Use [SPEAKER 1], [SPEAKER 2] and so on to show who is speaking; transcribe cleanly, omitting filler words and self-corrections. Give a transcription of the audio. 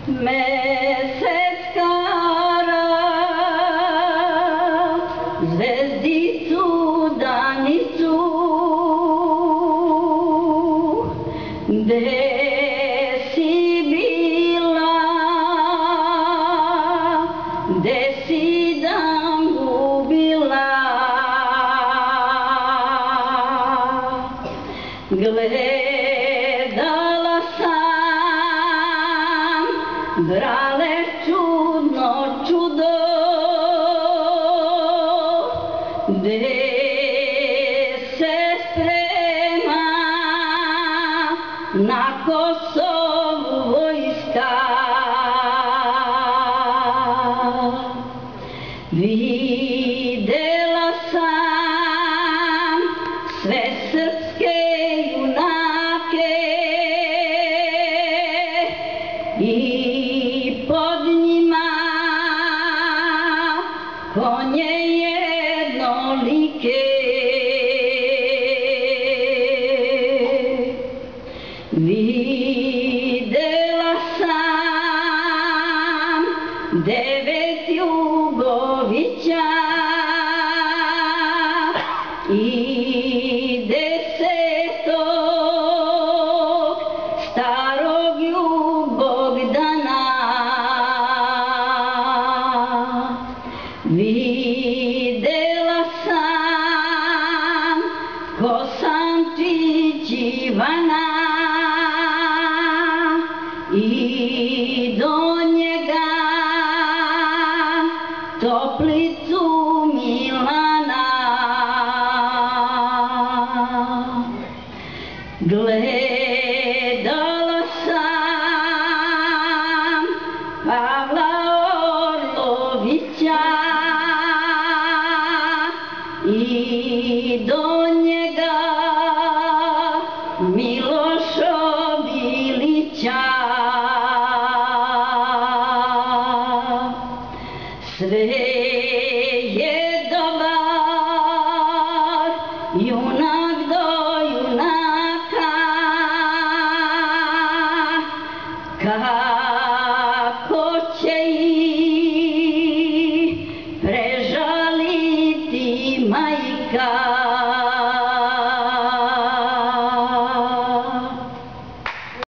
[SPEAKER 1] Mesec kara, zvezdicu danicu, gde si bila, gde si dan gubila. Gledala sam, brale, čudno čudo, gde se sprema na Kosovu vojska. Videla sam sve srpske junake i pod njima konje jednolike. Videla sam 9 Jugovića i 10.